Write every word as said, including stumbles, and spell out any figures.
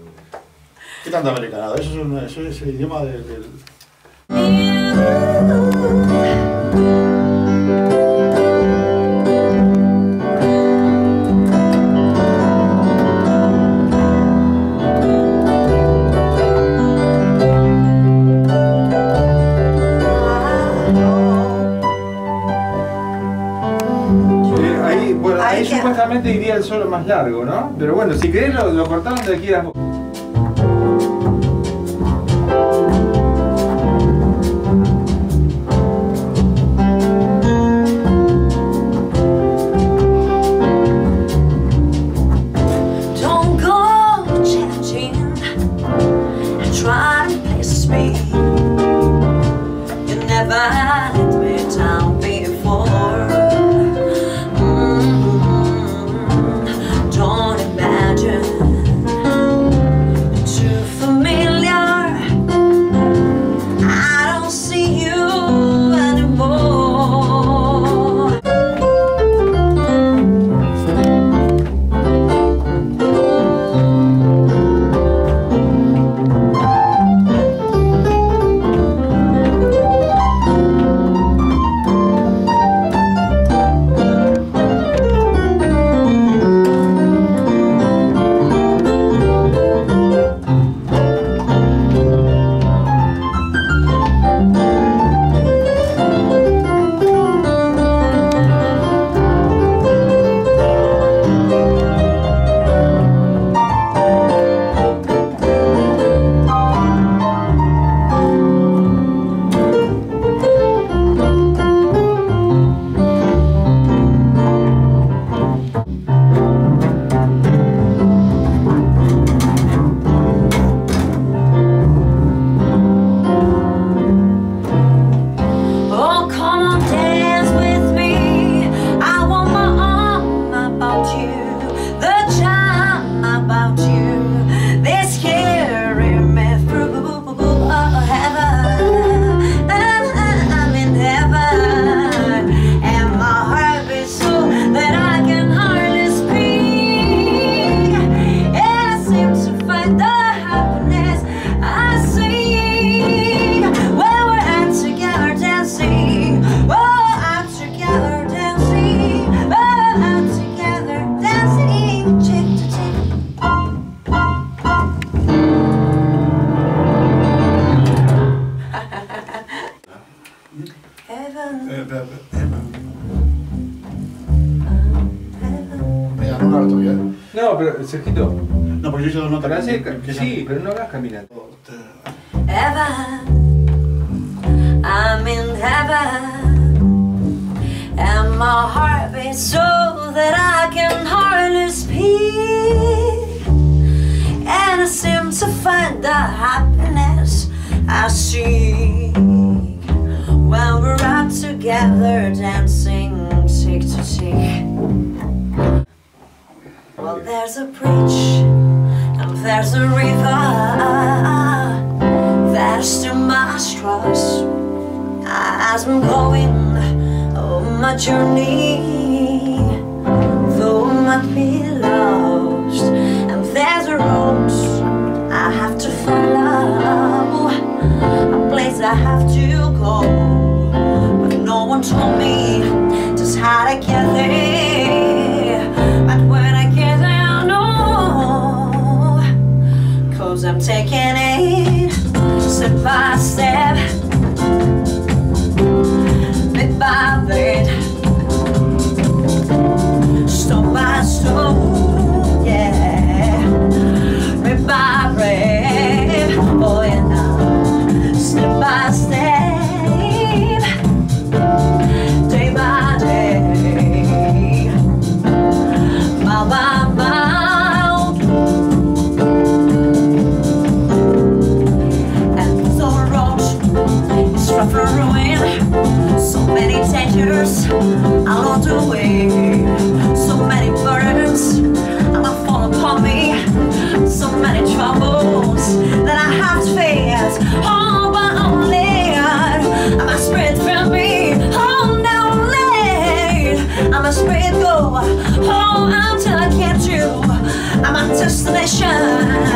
¿Qué tanto americanado? Eso es, un, eso es el idioma del... del... Ahí supuestamente iría el solo más largo, ¿no? Pero bueno, si querés lo, lo cortamos donde quieras. Don't go changing and try to place me. You never let me down before. No, pero Sergito. No, porque yo hice dos notas. Pero hace, sí, pero no hagas caminando. Heaven, I'm in heaven, and my heart beats so that I can hardly speak, and I seem to find the happiness I seek when we're out together dancing cheek to cheek. Well, there's a bridge and there's a river that I still must cross as I'm going on my journey, though I might be lost. And there's a road I have to follow, a place I have to go, but no one told me just how to get there. But when I get there, I know, 'cause I'm taking it step by step, bit by bit, stone by stone, yeah, bit by bit, oh yeah, step by step, day by day, mile by mile, and the road is rough and ruined, so many dangers along the way, so many burdens that fall upon me, so many troubles that I have to face. Oh, but only I must spread from me. Oh, now only I must spread go. Oh, until I get you. I'm a destination.